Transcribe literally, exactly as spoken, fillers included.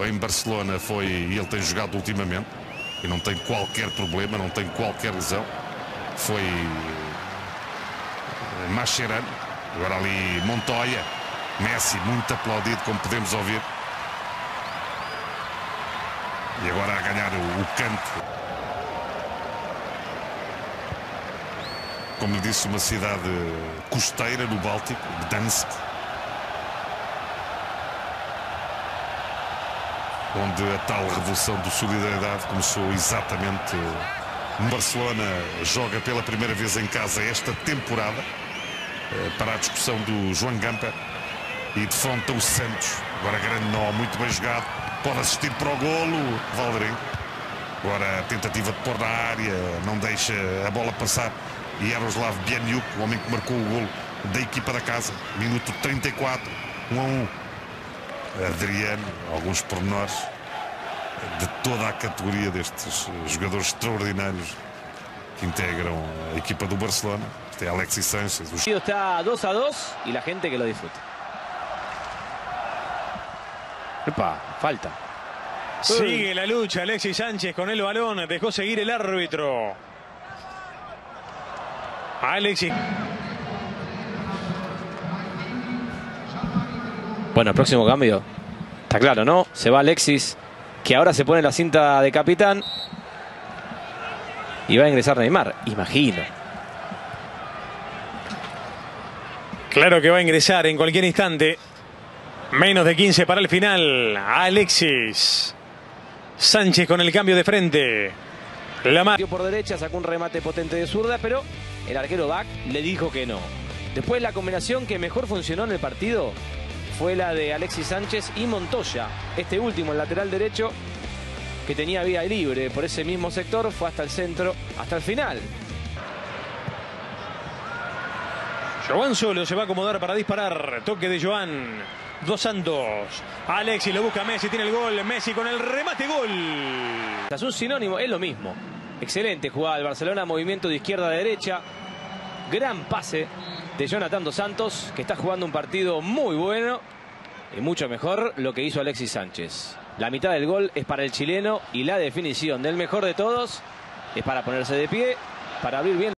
em Barcelona foi, e ele tem jogado ultimamente, e não tem qualquer problema, não tem qualquer lesão, foi Mascherano, agora ali Montoya, Messi muito aplaudido, como podemos ouvir, e agora a ganhar o, o canto. Como lhe disse, uma cidade costeira no Báltico, Gdansk, onde a tal revolução de solidariedade começou exatamente no Barcelona. Joga pela primeira vez em casa esta temporada, para a discussão do Joan Gamper, e defronta o Santos. Agora grande nó, muito bem jogado, pode assistir para o golo, Valdering. Agora a tentativa de pôr na área, não deixa a bola passar, e Jaroslav Bianiuk, o homem que marcou o golo da equipa da casa, minuto trinta e quatro, um a um. Adriano, alguns pormenores de toda a categoria destes jogadores extraordinários que integram a equipa do Barcelona. Este é Alexis Sánchez. El partido está dos a dos y la gente que lo disfruta. Epa, falta. Sigue la lucha Alexis Sánchez con el balón. Dejó seguir el árbitro. Alexis. Bueno, el próximo cambio. Está claro, ¿no? Se va Alexis, que ahora se pone la cinta de capitán. Y va a ingresar Neymar, imagino. Claro que va a ingresar en cualquier instante. Menos de quince para el final. Alexis Sánchez con el cambio de frente. La mano por derecha, sacó un remate potente de zurda, pero el arquero Bach le dijo que no. Después la combinación que mejor funcionó en el partido fue la de Alexis Sánchez y Montoya. Este último, el lateral derecho, que tenía vía libre por ese mismo sector, fue hasta el centro, hasta el final. Joan solo se va a acomodar para disparar. Toque de Joan. Dos Santos. Alexis lo busca Messi, tiene el gol. Messi con el remate, gol. Es un sinónimo, es lo mismo. Excelente jugada del Barcelona, movimiento de izquierda a derecha. Gran pase de Jonathan dos Santos, que está jugando un partido muy bueno y mucho mejor lo que hizo Alexis Sánchez. La mitad del gol es para el chileno y la definición del mejor de todos es para ponerse de pie, para abrir bien.